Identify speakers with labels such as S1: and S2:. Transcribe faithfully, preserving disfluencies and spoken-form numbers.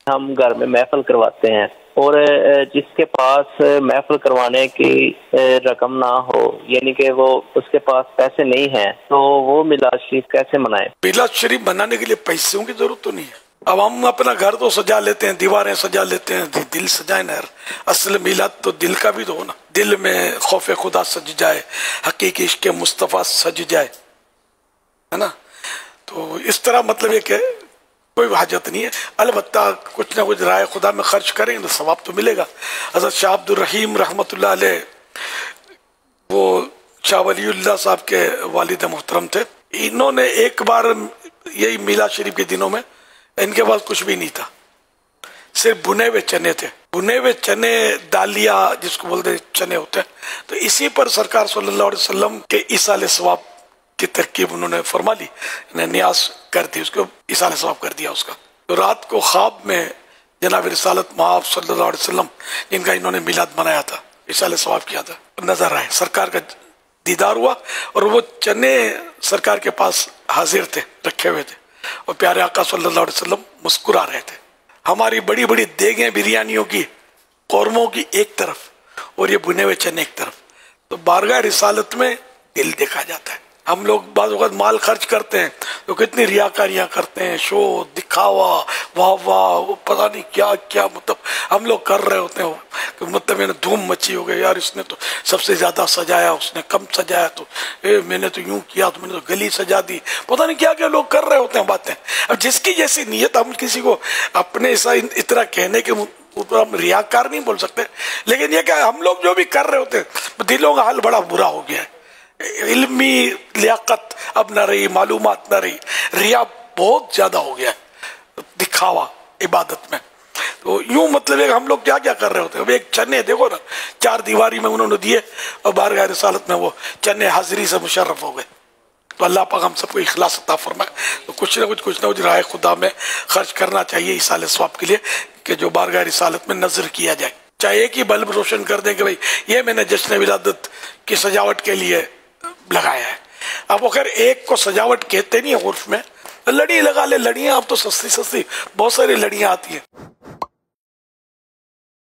S1: हम घर में महफिल करवाते हैं और जिसके पास महफिल करवाने की रकम ना हो, यानी कि वो उसके पास पैसे नहीं हैं, तो वो मिलाद शरीफ कैसे मनाए?
S2: मिलाद शरीफ बनाने के लिए पैसों की जरूरत तो नहीं है। अब हम अपना घर तो सजा लेते हैं, दीवारें सजा लेते हैं, दिल सजाए ना यार। असल मिलाद तो दिल का भी तो हो ना, दिल में खौफ खुदा सज जाए, हकीकी इश्क़ मुस्तफ़ा सज जाए, है ना। तो इस तरह मतलब ये कि कोई हाजत नहीं है। अलबत्ता कुछ ना कुछ राय खुदा में खर्च करेंगे तो सवाब तो मिलेगा। हज़रत शाह अब्दुल रहीम रहमतुल्लाह अलैह, वो शाह वलीउल्लाह साहब के वालिद मोहतरम थे। इन्होंने एक बार यही मिलाद शरीफ के दिनों में, इनके पास कुछ भी नहीं था, सिर्फ बुने हुए चने थे। बुने हुए चने, दालिया जिसको बोलते चने होते हैं। तो इसी पर सरकार सल्लल्लाहु अलैहि वसल्लम के इसाले सवाब की तरकीब उन्होंने फरमा ली, न्यास कर दी, उसको इसाले सवाब कर दिया उसका। तो रात को ख्वाब में जनाब रिसालत मआब सल्लल्लाहु अलैहि वसल्लम, जिनका इन्होंने मिलाद मनाया था, इसाले सवाब किया था, नजर आए, सरकार का दीदार हुआ और वो चने सरकार के पास हाजिर थे, रखे हुए थे, और प्यारे आका सल्लल्लाहु अलैहि वसल्लम मुस्कुरा रहे थे। हमारी बड़ी बड़ी देगें बिरयानियों की, कौरमों की एक तरफ और ये बुने हुए चने एक तरफ। तो बारगाह रिसालत में दिल देखा जाता है। हम लोग बाज़ वक़्त माल खर्च करते हैं तो कितनी रियाकारियाँ करते हैं, शो, दिखावा, वाह वाह, पता नहीं क्या क्या, मतलब हम लोग कर रहे होते हैं कि मतलब मैंने धूम मची हो गई यार, इसने तो सबसे ज़्यादा सजाया, उसने कम सजाया, तो ए मैंने तो यूँ किया, तो मैंने तो गली सजा दी, पता नहीं क्या क्या लोग कर रहे होते हैं बातें। अब जिसकी जैसी नीयत, हम किसी को अपने ऐसा इतना कहने के ऊपर हम रियाकार नहीं बोल सकते, लेकिन ये क्या हम लोग जो भी कर रहे होते हैं, दिलों का हाल बड़ा बुरा हो गया है। इल्मी लियाकत अब न रही, मालूमात न रही, रिया बहुत ज्यादा हो गया है, दिखावा इबादत में। तो यूं मतलब है हम लोग क्या क्या कर रहे होते हैं। अब एक चने देखो ना, चार दीवारी में उन्होंने दिए और बारगाह रिसालत में वो चने हाजिरी से मुशर्रफ हो गए। तो अल्लाह पाक हम सबको इखलास अता फरमाए। तो कुछ ना कुछ कुछ ना कुछ राय खुदा में खर्च करना चाहिए इसाले सवाब के लिए, कि जो बारगाह रिसालत में नजर किया जाए। चाहे एक ही बल्ब रोशन कर दें कि भाई ये मैंने जश्न विलादत की सजावट के लिए लगाया है। अब अगर एक को सजावट कहते नहीं है उर्फ में, लड़ी लगा ले, लड़ियां अब तो सस्ती सस्ती बहुत सारी लड़ियां आती हैं।